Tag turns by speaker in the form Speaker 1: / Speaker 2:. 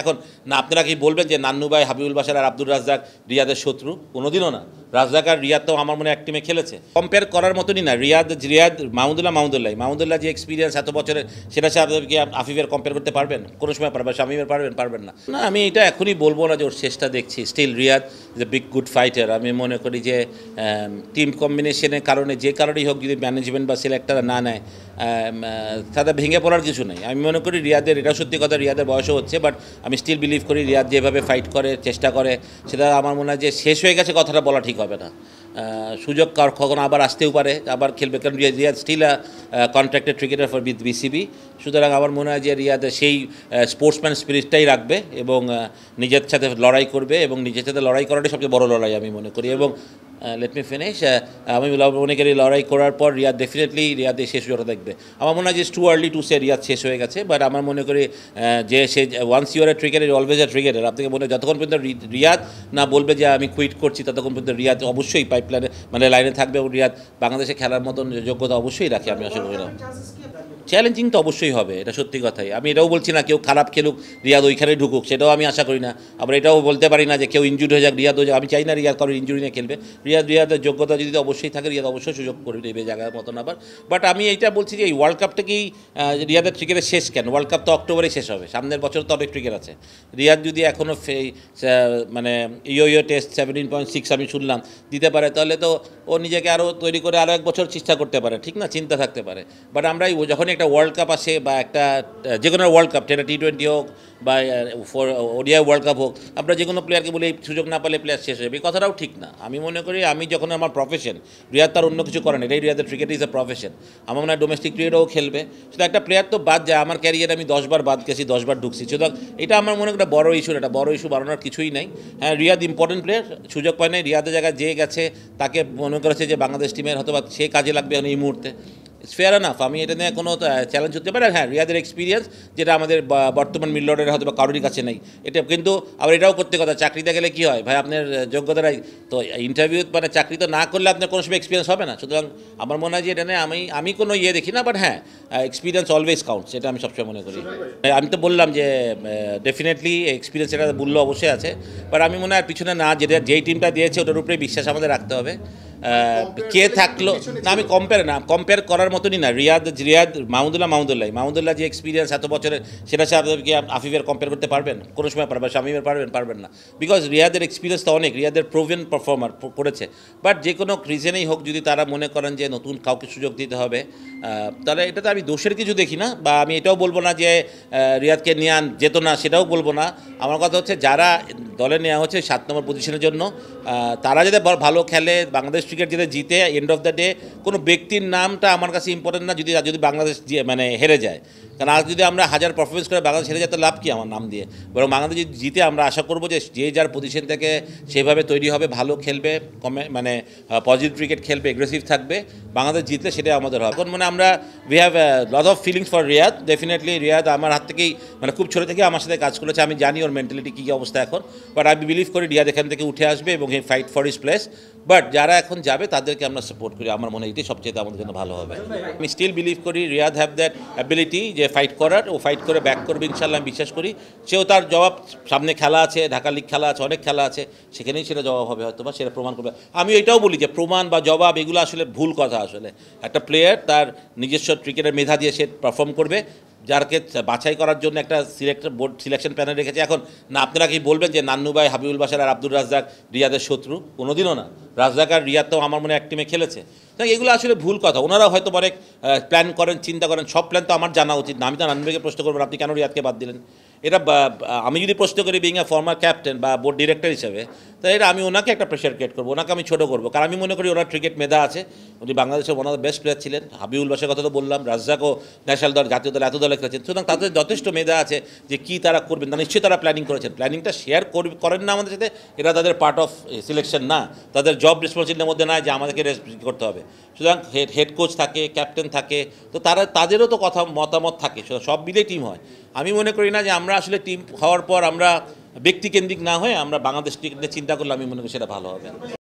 Speaker 1: এখন না আপনারা কি বলবেন যে নান্নু ভাই, হাবিবুল বাশার আর আব্দুর রাজ্জাক রিয়াদের শত্রু? কোনোদিনও না। রাজ্জাক আর রিয়াদ তো আমার মনে এক টিমে খেলেছে, কম্পেয়ার করার মতনই না। রিয়াদ মাহমুদুল্লাহ যে এক্সপিরিয়েন্স এত বছরের, সেটা সে আপনাদেরকে আফিফের কম্পেয়ার করতে পারবেন? কোনো সময় পারবেন? শামীমের পারবেন না। না, আমি এটা এখনই বলবো না যে ওর শেষটা দেখছি। Still Riyad is a big good fighter. আমি মনে করি যে টিম কম্বিনেশনের কারণে, যে কারণেই হোক, যদি ম্যানেজমেন্ট বা সিলেক্টর না নেয়, তাদের ভেঙে পড়ার কিছু নেই। আমি মনে করি রিয়াদের, এটা সত্যি কথা, রিয়াদের বয়সও হচ্ছে, বাট আমি স্টিল বিলিভ করি রিয়াদ যেভাবে ফাইট করে, চেষ্টা করে, সেটা আমার মনে হয় যে শেষ হয়ে গেছে কথাটা বলা ঠিক হবে না। সুযোগ কখনো আবার আসতেও পারে, আবার খেলবে, কারণ Riyad still contracted cricketer for BCB. সুতরাং আমার মনে হয় যে রিয়াদ সেই স্পোর্টসম্যান স্পিরিটটাই রাখবে এবং নিজের সাথে লড়াই করবে, এবং নিজের সাথে লড়াই করাটাই সবচেয়ে বড় লড়াই আমি মনে করি। এবং লেট মি ফিনিশ, আমি মনে করি লড়াই করার পর রিয়াদ ডেফিনেটলি রিয়াদের শেষ সুযোগটা দেখবে। আমার মনে হয় যে too early to say Riyad শেষ হয়ে গেছে, বাট আমার মনে করি যে সে once your a cricketer always a cricketer. আপনাকে মনে হয় যতক্ষণ পর্যন্ত রিয়াদ না বলবে যে আমি কুইট করছি, ততক্ষণ পর্যন্ত রিয়াদ অবশ্যই পাইপলাইনে মানে লাইনে থাকবে, এবং রিয়াদ বাংলাদেশে খেলার মতন যোগ্যতা অবশ্যই রাখে, আমি আশা করি। চ্যালেঞ্জিং তো অবশ্যই হবে, এটা সত্যি কথাই। আমি এটাও বলছি না কেউ খারাপ খেলুক, রিয়াদ ওইখানে ঢুকুক, সেটাও আমি আশা করি না। আবার এটাও বলতে পারি না যে কেউ ইনজুরি হয়ে যাক, রিয়াদ হয়ে যাক। আমি চাই না রিয়াদ কারোর ইনজুরি নিয়ে খেলবে। রিয়াদের যোগ্যতা যদি অবশ্যই থাকে, রিয়াদ অবশ্যই সুযোগ করে দেবে জায়গার মতন আবার। বাট আমি এইটা বলছি যে এই ওয়ার্ল্ড কাপটাকেই রিয়াদের ক্রিকেটের শেষ কেন? ওয়ার্ল্ড কাপ তো অক্টোবরে শেষ হবে, সামনের বছর তো অনেক ক্রিকেট আছে। রিয়াদ যদি এখনও মানে ইয়ো টেস্ট 17.6 আমি শুনলাম দিতে পারে, তাহলে তো ও নিজেকে আরও তৈরি করে আরও এক বছর চেষ্টা করতে পারে, ঠিক না? চিন্তা থাকতে পারে। বাট আমরা যখনই একটা ওয়ার্ল্ড কাপ আসে, বা একটা যে কোনো ওয়ার্ল্ড কাপ, সেটা T20 হোক বা ওডিআই ওয়ার্ল্ড কাপ হোক, আমরা যে কোনো প্লেয়ারকে বলে এই সুযোগ না পেলে প্লেয়ার শেষ হবে, এই কথাটাও ঠিক না। আমি মনে করি আমি যখন আমার প্রফেশন, রিয়াদ তার অন্য কিছু করেন, এটাই রিয়াদের ক্রিকেট ইজ এ প্রফেশন। আমার মনে হয় ডোমেস্টিক ক্রিকেটও খেলবে, সেটা একটা প্লেয়ার তো বাদ যায়। আমার ক্যারিয়ারে আমি 10 বার বাদ গেছি, 10 বার ঢুকছি, সুতরাং এটা আমার মনে হয় একটা বড় ইস্যু। এটা বড় ইস্যু বানানোর কিছুই নাই। হ্যাঁ, রিয়াদ ইম্পর্টেন্ট প্লেয়ার, সুযোগ পায় নাই, রিয়াদের জায়গায় যে গেছে তাকে মনে করেছে যে বাংলাদেশ টিমের হয়তো বা সে কাজে লাগবে এখন এই মুহূর্তে। ইটস ফেয়ার এনাফ, আমি এটা নিয়ে কোনো চ্যালেঞ্জ হতে পারে। হ্যাঁ, রিয়াদের এক্সপিরিয়েন্স যেটা আমাদের বর্তমান মিডলঅর্ডারের হয়তো বা কারোরই কাছে নেই, এটা কিন্তু আবার এটাও করতে কথা। চাকরিতে গেলে কী হয় ভাই, আপনার যোগ্যতারাই তো ইন্টারভিউ, মানে চাকরি তো না করলে আপনার কোনো সময় এক্সপিরিয়েন্স হবে না। সুতরাং আমার মনে হয় যে এটা নিয়ে আমি কোনো দেখি না, বাট হ্যাঁ, এক্সপিরিয়েন্স অলওয়েজ কাউন্টস, এটা আমি সবসময় মনে করি। আমি তো বললাম যে ডেফিনেটলি এক্সপিরিয়েন্স এটা মূল্য অবশ্যই আছে, বাট আমি মনে হয় পিছনে না, যেই টিমটা দিয়েছে ওটার উপরে বিশ্বাস আমাদের রাখতে হবে। কে থাকলো না, আমি কম্পেয়ার করার মতনই না। রিয়াদ মাহমুদুল্লাহ যে এক্সপিরিয়েন্স এত বছরের, সেটা সে আপনাদেরকে আফিফের কম্পেয়ার করতে পারবেন? কোনো সময় পারবেন? শামীমের পারবেন না। বিকজ রিয়াদের এক্সপিরিয়েন্স তো অনেক, রিয়াদের প্রুভেন পারফর্মার করেছে। বাট যে কোনো রিজনেই হোক, যদি তারা মনে করেন যে নতুন কাউকে সুযোগ দিতে হবে, তাহলে এটাতে আমি দোষের কিছু দেখি না। বা আমি এটাও বলবো না যে রিয়াদকে নিয়ে যেত না, সেটাও বলবো না। আমার কথা হচ্ছে যারা দলে নেওয়া হচ্ছে 7 নম্বর পজিশনের জন্য, তারা যাতে ভালো খেলে, বাংলাদেশ ক্রিকেট যাতে জিতে, এন্ড অফ দ্য ডে কোনো ব্যক্তির নামটা আমার কাছে ইম্পর্টেন্ট না। যদি বাংলাদেশ মানে হেরে যায়, কারণ আজ যদি আমরা 1000 পারফরমেন্স করে বাংলাদেশ হেরে যায়, তো লাভ কি আমার নাম দিয়ে? বরং বাংলাদেশ যদি জিতে, আমরা আশা করবো যে যে যার পজিশন থেকে সেভাবে তৈরি হবে, ভালো খেলবে, মানে পজিটিভ ক্রিকেট খেলবে, এগ্রেসিভ থাকবে, বাংলাদেশ জিতলে সেটাই আমাদের হবে। এখন মানে আমরা we have lot of feelings for Riyad. Definitely Riyad আমার হাত থেকেই, মানে খুব ছোটো থেকে আমার সাথে কাজ করেছে, আমি জানি ওর মেন্টালিটি কী অবস্থা এখন। বাট আমি বিলিভ করি রিয়াদ এখান থেকে উঠে আসবে এবং he fight for his place. But যারা এখন যাবে তাদেরকে আমরা সাপোর্ট করি, আমার মনে হয় এটাই সবচেয়ে আমাদের জন্য ভালো হবে। আমি স্টিল বিলিভ করি রিয়াদ হ্যাভ দ্যাট অ্যাবিলিটি যে ফাইট করার, ও ফাইট করে ব্যাক করবে ইনশাল্লাহ, আমি বিশ্বাস করি। সেও তার জবাব, সামনে খেলা আছে, ঢাকা লিগ খেলা আছে, অনেক খেলা আছে, সেখানেই সেটা জবাব হবে হয়তো, বা সেটা প্রমাণ করবে। আমি এটাও বলি যে প্রমাণ বা জবাব এগুলো আসলে ভুল কথা। আসলে একটা প্লেয়ার তার নিজস্ব ক্রিকেটের মেধা দিয়ে সে পারফর্ম করবে, যারকে বাছাই করার জন্য একটা সিলেকশন প্যানেল রেখেছে। এখন না আপনারা কি বলবেন যে নান্নু ভাই, হাবিবুল বাশার আর আব্দুর রাজ্জাক রিয়াদের শত্রু? কোনোদিনও না। রাজ্জাক আর রিয়াদ তো আমার মনে এক টিমে খেলেছে। তাই এগুলো আসলে ভুল কথা। ওনারাও হয়তো অনেক প্ল্যান করেন, চিন্তা করেন, সব প্ল্যান তো আমার জানা উচিত না। আমি তো নান্নু ভাইকে প্রশ্ন করবো আপনি কেন রিয়াদকে বাদ দিলেন? এটা আমি যদি প্রশ্ন করি বিং এ ফর্মার ক্যাপ্টেন বা বোর্ড ডিরেক্টর হিসেবে, তাই এটা আমি ওনাকে একটা প্রেশার ক্রিয়েট করবো, ওনাকে আমি ছোটো করবো। কারণ আমি মনে করি ওনার ক্রিকেট মেধা আছে, উনি বাংলাদেশের one of the best player ছিলেন। হাবিবুল বাশার কথা তো বললাম, রাজ্জাকও ন্যাশনাল দল, জাতীয় দল, এত দলে খেলেছেন। সুতরাং তাদের যথেষ্ট মেধা আছে যে কী তারা করবেন, তা নিশ্চয়ই তারা প্ল্যানিং করেছেন। প্ল্যানিংটা শেয়ার করেন না আমাদের সাথে, এটা তাদের পার্ট অফ সিলেকশন না, তাদের জব রেসপন্সিবিলিটির মধ্যে নয় যে আমাদেরকে করতে হবে। সুতরাং হেড কোচ থাকে, ক্যাপ্টেন থাকে, তো তাদেরও তো মতামত থাকে, সব মিলেই টিম হয়। আমি মনে করি না যে আমরা আসলে টিম হওয়ার পর আমরা ব্যক্তিকেন্দ্রিক না হয়ে আমরা বাংলাদেশ ক্রিকেট নিয়ে চিন্তা করলে আমি মনে করি সেটা ভালো হবে।